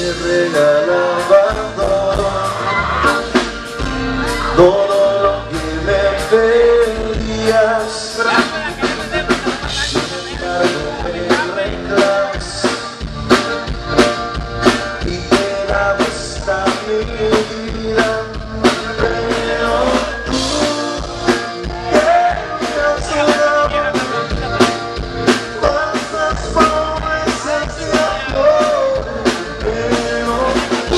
regalaba todo lo que me pedías. Sin embargo me reclamas y te daba esta mi vida, pero tú querías pasas promesas de amor, pero tú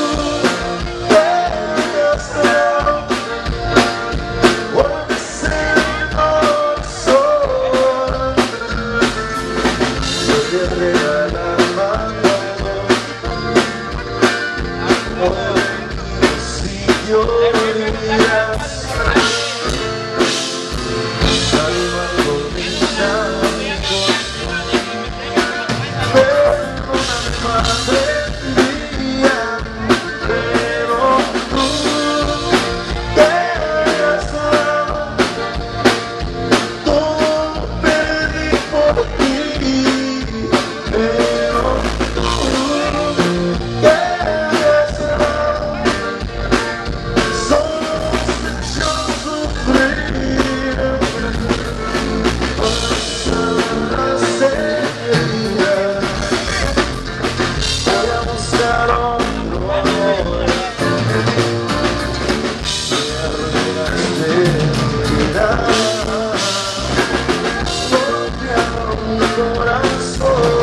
querías vuelve a ser sol. Yo te regalaba todo, si lloras, calma con mis amigos, perdóname madre mía, pero tú querías todo perdí por ti, pero tú querías solo has hecho sufrir, pasan las heridas, voy a buscar otro amor, me arreglaste vida. Un corazón